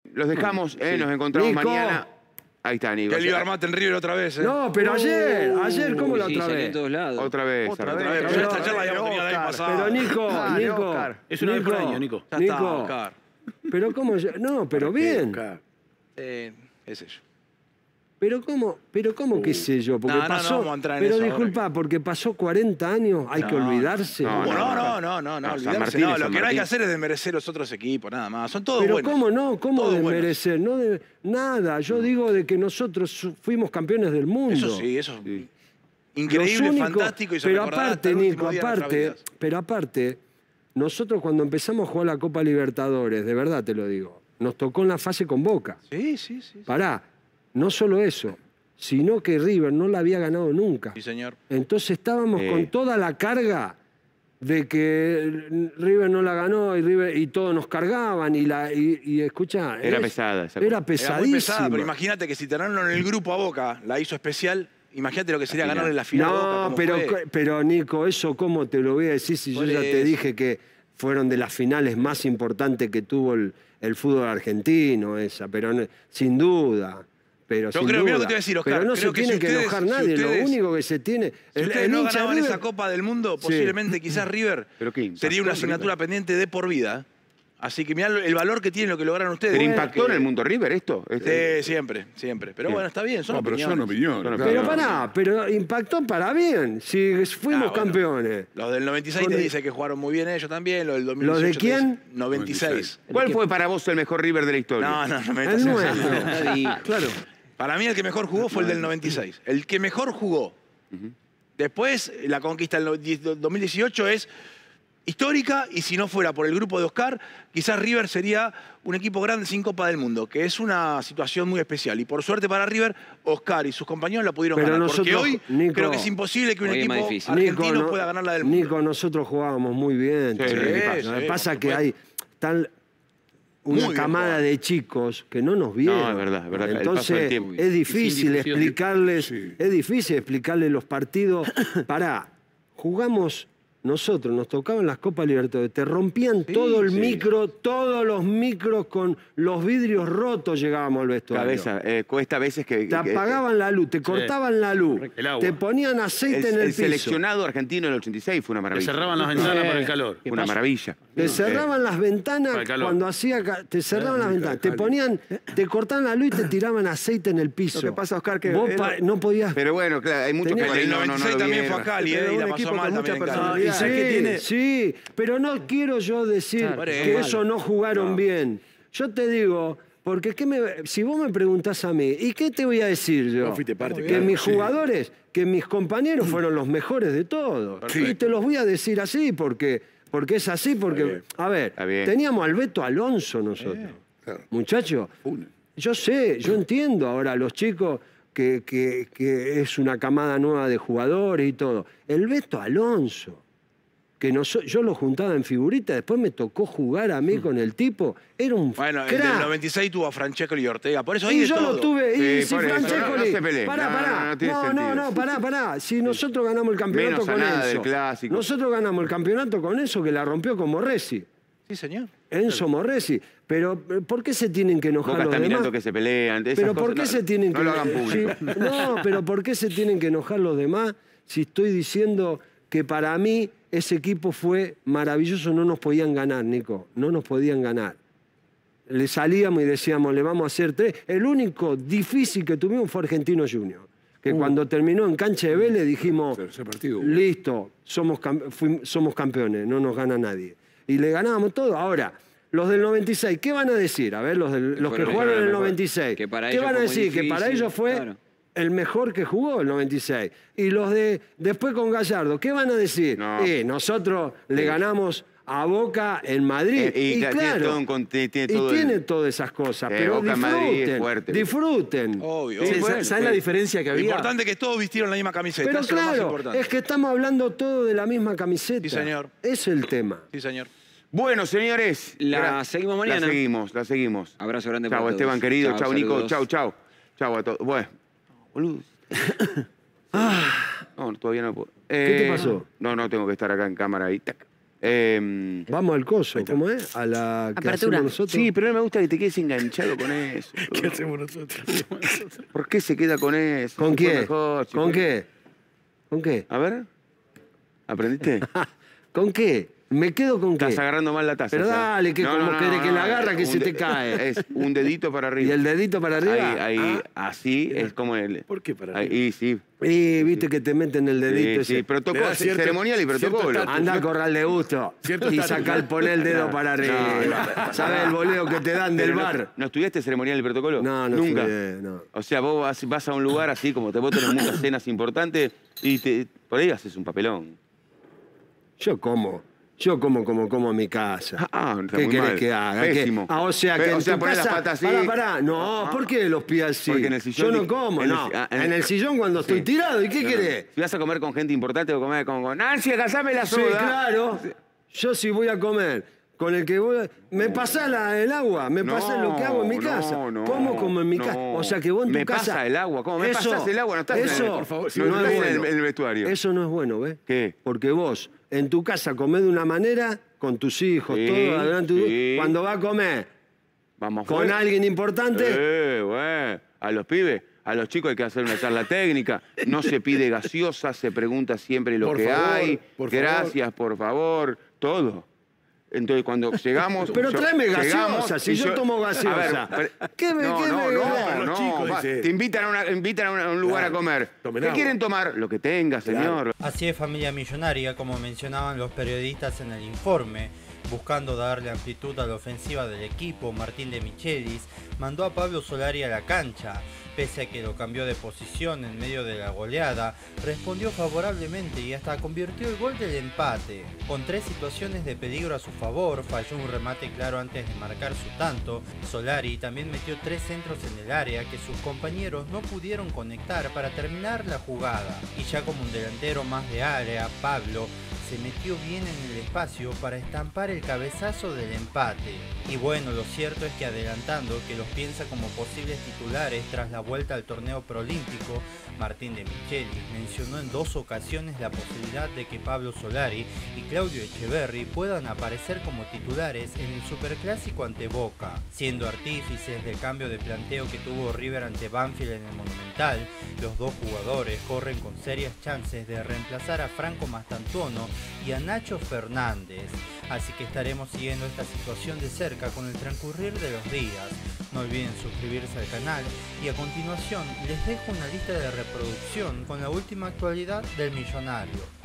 Los dejamos, nos encontramos Nico. mañana. Ahí está, Nico. Que el Armate en River otra vez, No, pero ayer, ¿cómo la otra salió vez? en todos lados. Otra vez. Otra vez. Pero esta charla ya hemos tenido la vez pasada. Pero Nico, Oscar. Es una vez por año, Nico. Ya está, Oscar. pero cómo, no, pero bien. Qué sé yo. Pero cómo qué sé yo, porque No, no pasó, vamos a entrar en pero eso disculpa, porque pasó 40 años, hay que olvidarse. No, San olvidarse. Martín No, es lo San que no hay que Martín. hacer es desmerecer los otros equipos, nada más. Son todos Pero buenos. cómo no, cómo Todos desmerecer, no de nada. Yo digo de que nosotros fuimos campeones del mundo. Eso sí, eso es Los increíble, únicos- fantástico y se pero recordará aparte, hasta el último Nico, día de nuestras aparte, vidas. pero aparte, nosotros cuando empezamos a jugar la Copa Libertadores, de verdad te lo digo, nos tocó en la fase con Boca. Sí. Pará, no solo eso, sino que River no la había ganado nunca. Sí, señor. Entonces estábamos con toda la carga de que River no la ganó y todos nos cargaban y escuchá, Era pesada esa era cosa. pesadísima. Era muy pesada, pero imagínate que si ganaron en el grupo a Boca, la hizo especial, imagínate lo que sería ganarle la final a Boca. No, como fue. pero Nico, eso cómo te lo voy a decir si yo Por ya te eso. dije que fueron de las finales más importantes que tuvo el fútbol argentino, esa, pero sin duda. Pero Yo sin creo, mira lo duda. que te voy a decir, Oscar. Pero no creo se tiene si que ustedes- enojar si nadie, ustedes- lo único que se tiene... Si ustedes el no hincha ganaban River- esa Copa del Mundo, posiblemente quizás River ¿Pero qué impactó sería una en asignatura River? pendiente de por vida. Así que mirá el valor que tiene lo que lograron ustedes. ¿Pero Bueno, impactó que- en el mundo River esto? Sí, siempre. Pero bueno, está bien, son No, pero opiniones. son opiniones. Son Pero opiniones. pará, pero impactó para bien, si fuimos bueno. campeones. Los del 96 te dice que jugaron muy bien ellos también. Los del 2018 ¿Los de te quién? dice 96. ¿Cuál fue para vos el mejor River de la historia? No me El metas en nuestro. esa. Claro. Para mí el que mejor jugó fue el del 96. El que mejor jugó. Después, la conquista del 2018 es histórica y si no fuera por el grupo de Oscar, quizás River sería un equipo grande sin Copa del Mundo, que es una situación muy especial. Y por suerte para River, Oscar y sus compañeros la pudieron Pero ganar. Porque nosotros, hoy Nico, creo que es imposible que un hoy es más equipo difícil. argentino no- pueda ganar la del mundo. Nico, nosotros jugábamos muy bien. Sí, che. sí, Lo que pasa por es que supuesto. hay tal Muy una bien camada jugado. de chicos que no nos vieron. No, es verdad, el paso del Entonces tiempo. es difícil Sin difusión. explicarles los partidos. Pará, jugamos nosotros, nos tocaban las Copas Libertadores, te rompían todo el micro, todos los micros con los vidrios rotos llegábamos al vestuario. Cabeza, cuesta a veces que... Te apagaban la luz, te cortaban la luz, El agua. te ponían aceite en el el piso. seleccionado argentino del 86 fue una Le maravilla. cerraban las ventanas por el calor. Fue una maravilla. Te cerraban las ventanas Para el calor. cuando te cerraban las ventanas, te ponían, te cortaban la luz y te tiraban aceite en el piso. Lo que pasa, Oscar, que vos él- no podías. Pero bueno, claro, hay muchos que Tenés- por ahí El no lo 96 también fue vieron. a Cali, Pero y un la pasó equipo mal con también en mucha Cali. personalidad. Sí, que tiene- sí, pero no quiero yo decir Claro, que es eso no jugaron bien. Yo te digo, porque si vos me preguntás a mí, ¿y qué te voy a decir yo? Vos fuiste parte, que claro, mis sí. jugadores, que mis compañeros fueron los mejores de todos. Y te los voy a decir así porque es así, porque, a ver, Está bien. teníamos al Beto Alonso nosotros. Claro. Muchachos, Una. yo sé, yo entiendo ahora a los chicos que es una camada nueva de jugadores y todo. El Beto Alonso, que yo lo juntaba en figuritas, después me tocó jugar a mí con el tipo, era un Bueno, el del crack. 96 tuvo a Francesco y Ortega, por eso hay Y de yo todo. lo tuve, y Sí, si por eso, Francescoli... no se peleen. Pará, No tiene sentido. pará. Si nosotros ganamos el campeonato Menos a con nada del Enzo. clásico. Nosotros ganamos el campeonato con Enzo, que la rompió con Morresi. Sí, señor. Enzo Morresi. Pero, ¿por qué se tienen que enojar Boca los está demás? mirando que se pelean. esas Pero ¿por cosas, qué no, se tienen no que lo hagan público. Sí, no, pero ¿por qué se tienen que enojar los demás si estoy diciendo que para mí ese equipo fue maravilloso? No nos podían ganar, Nico. No nos podían ganar. Le salíamos y decíamos, le vamos a hacer 3. El único difícil que tuvimos fue Argentino Junior. Que cuando terminó en cancha de Vélez dijimos, Tercer partido. listo, somos campeones, no nos gana nadie. Y le ganábamos todo. Ahora, los del 96, ¿qué van a decir? A ver, los que jugaron en el 96. Que para ¿Qué ellos van a fue muy decir? Que para difícil, ellos fue claro. el mejor que jugó el 96. Y los de después con Gallardo, ¿qué van a decir? No. Nosotros le ganamos a Boca en Madrid. Y tiene claro, todo tiene y todo tiene todas esas cosas. Pero Boca en Madrid es disfruten, fuerte. disfruten. Obvio. Sí, obvio. ¿sabes la diferencia que Lo había? importante es que todos vistieron la misma camiseta. Pero eso es lo más claro, importante. es que estamos hablando todo de la misma camiseta. Sí, señor. Es el tema. Sí, señor. Bueno, señores. La seguimos mañana. La seguimos. Abrazo grande para Chau, todos. Esteban, querido. Chau, Chau, Nico. saludos. Chau. Chau a todos. Bueno, boludo. No, todavía no puedo. ¿Qué te pasó? No, tengo que estar acá en cámara ahí. Tac. Vamos al coso, ¿cómo es? A la que Apertura. hacemos nosotros. Sí, pero no me gusta que te quedes enganchado con eso. ¿Qué hacemos nosotros? ¿Por qué se queda con eso? ¿Con Si fue qué? mejor, si ¿Con fue- qué? ¿Con qué? A ver. ¿Aprendiste? ¿Con qué? ¿Me quedo con qué? Estás agarrando mal la taza. Pero ¿sabes? dale, que como querés que la agarra, que un se te cae. Es un dedito para arriba. ¿Y el dedito para arriba? Ahí, así es como el... ¿Por qué para ahí, arriba? y sí. Y viste que te meten el dedito Sí, ese. sí, protocolo, Le da cierto- ceremonial y cierto protocolo. estatus. Anda a corral de gusto Cierto y estatus. saca el poner el dedo para arriba. ¿Sabes el boleo que te dan del Pero bar? ¿No estudiaste ceremonial y protocolo? No, Nunca. estudié, no. O sea, vos vas a un lugar así, como te votan en muchas cenas importantes, y por ahí haces un papelón. Yo como en mi casa. Está ¿Qué muy querés mal. que haga? Pésimo. O sea, que en tu poner las casa... patas así. Pará. No, ¿por qué los pies así? Porque en el sillón Yo no dij- como, en el no. si- En el sillón cuando estoy tirado. ¿Y qué querés? Si vas a comer con gente importante, o comer con Nancy, casame la Sí, soda. claro. Yo si voy a comer con el que voy a... Me pasás el agua, me pasás lo que hago en mi casa. ¿Cómo como en mi casa? O sea que vos en tu me casa... pasa el agua. ¿Cómo me pasás el agua? No estás eso, en el, por favor, no, no estás es en bueno. el vestuario. Eso no es bueno, ¿ves? ¿Qué? Porque vos en tu casa comés de una manera, con tus hijos, Sí, todo adelante. sí. Cuando va a comer Vamos con fuera. alguien importante... Güey. A los pibes, a los chicos hay que hacer una charla técnica. No se pide gaseosa, se pregunta siempre lo Por que favor, hay. por Gracias, por favor, todo. Entonces, cuando llegamos... Pero tráeme llegamos gaseosa, si y yo tomo gaseosa. A ver, ¿Qué me- qué me- los chicos, dice. Te invitan a un lugar Claro, a comer. tomen ¿Qué agua. quieren tomar? Lo que tenga, señor. Así es Familia Millonaria, como mencionaban los periodistas en el informe. Buscando darle amplitud a la ofensiva del equipo, Martín de Michelis mandó a Pablo Solari a la cancha. Pese a que lo cambió de posición en medio de la goleada, respondió favorablemente y hasta convirtió el gol del empate. Con 3 situaciones de peligro a su favor, falló un remate claro antes de marcar su tanto. Solari también metió 3 centros en el área que sus compañeros no pudieron conectar para terminar la jugada. Y ya como un delantero más de área, Pablo se metió bien en el espacio para estampar el cabezazo del empate. Y bueno, lo cierto es que adelantando que los piensa como posibles titulares tras la vuelta al torneo proolímpico, Martín de Michelis mencionó en 2 ocasiones la posibilidad de que Pablo Solari y Claudio Echeverri puedan aparecer como titulares en el Superclásico ante Boca. Siendo artífices del cambio de planteo que tuvo River ante Banfield en el Monumental, los 2 jugadores corren con serias chances de reemplazar a Franco Mastantuono y a Nacho Fernández. Así que estaremos siguiendo esta situación de cerca con el transcurrir de los días. No olviden suscribirse al canal y a continuación les dejo una lista de reproducción con la última actualidad del millonario.